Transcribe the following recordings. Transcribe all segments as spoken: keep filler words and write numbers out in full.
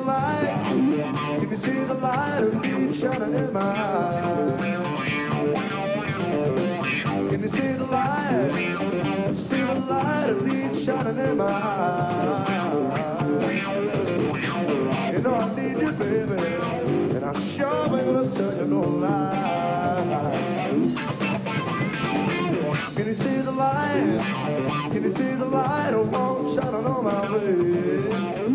light? Can you see the light of me shining in my eyes? Can you see the light? See the light of me shining in my eyes. You know I need you, baby, and I sure ain't gonna tell you no lie. Can you see the light? Can you see the light of one shining on my way?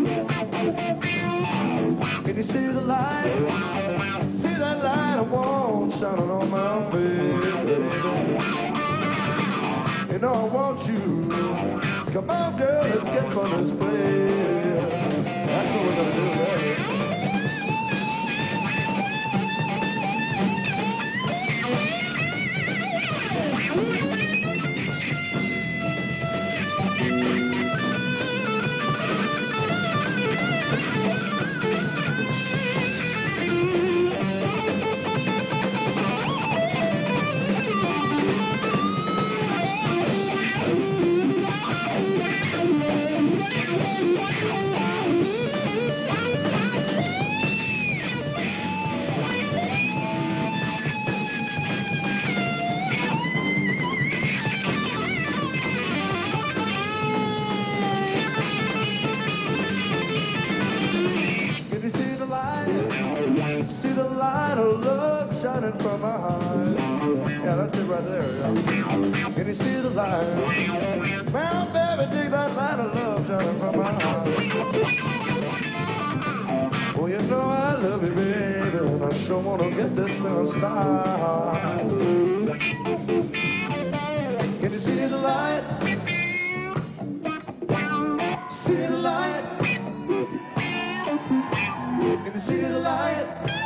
Can you see the light? See that light of one shining on my face, baby. You know I want you. Come on, girl, let's get from this place. That's what we're gonna do, baby. See the light of love shining from my heart. Yeah, that's it right there. Yeah. Can you see the light? Man, baby, take that light of love shining from my heart. Well, you know I love you, baby, and I sure wanna get this thing started. Can you see the light? See the light? Can you see the light?